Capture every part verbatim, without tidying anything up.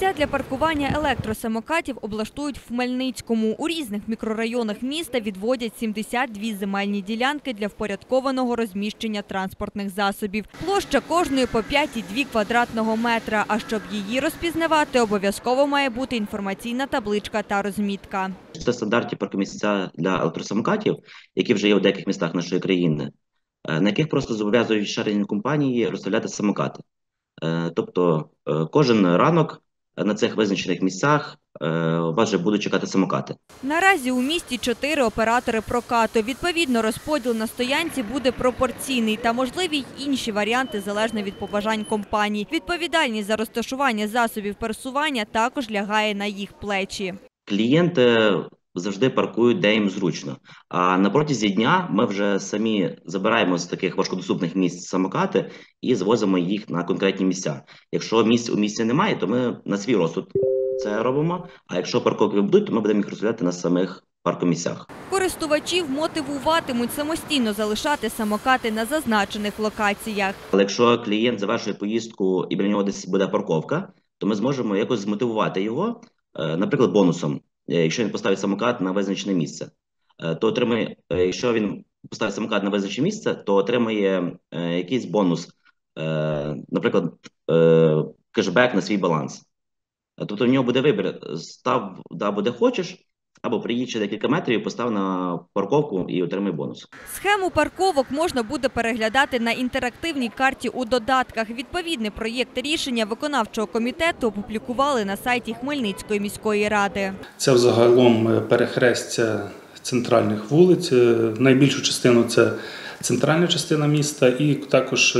Місця для паркування електросамокатів облаштують в Хмельницькому. У різних мікрорайонах міста відводять сімдесят дві земельні ділянки для впорядкованого розміщення транспортних засобів. Площа кожної по п'ять і дві квадратного метра, а щоб її розпізнавати, обов'язково має бути інформаційна табличка та розмітка. Це стандартні паркомісця для електросамокатів, які вже є у деяких містах нашої країни, на яких просто зобов'язують шарені компанії розставляти самокати. Тобто кожен ранок на цих визначених місцях вас вже будуть чекати самокати. Наразі у місті чотири оператори прокату. Відповідно, розподіл на стоянці буде пропорційний та можливі й інші варіанти залежно від побажань компаній. Відповідальність за розташування засобів пересування також лягає на їх плечі. Клієнти завжди паркують, де їм зручно. А на протязі дня ми вже самі забираємо з таких важкодоступних місць самокати і звозимо їх на конкретні місця. Якщо місць у місці немає, то ми на свій розсуд це робимо. А якщо парковки будуть, то ми будемо їх розставляти на самих паркомісцях. Користувачів мотивуватимуть самостійно залишати самокати на зазначених локаціях. Але якщо клієнт завершує поїздку і біля нього десь буде парковка, то ми зможемо якось змотивувати його, наприклад, бонусом. Якщо він поставить самокат на визначене місце, то отримає, якщо він поставить самокат на визначене місце, то отримає якийсь бонус, наприклад, кешбек на свій баланс. Тобто в нього буде вибір: став або де хочеш, або приїдь ще декілька метрів і постав на парковку і отримай бонус. Схему парковок можна буде переглядати на інтерактивній карті у додатках. Відповідний проєкт рішення виконавчого комітету опублікували на сайті Хмельницької міської ради. Це взагалом перехрестя центральних вулиць. Найбільшу частину – це центральна частина міста, і також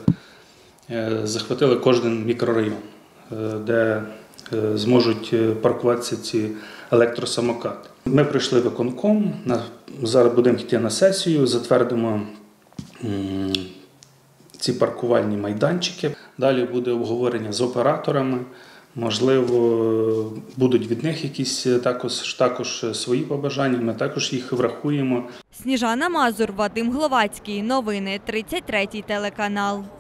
захватили кожен мікрорайон, де зможуть паркуватися ці електросамокати. Ми прийшли виконком, зараз будемо йти на сесію, затвердимо ці паркувальні майданчики. Далі буде обговорення з операторами, можливо, будуть від них якісь також, також свої побажання, ми також їх врахуємо. Сніжана Мазур, Вадим Гловацький. Новини тридцять третій телеканал.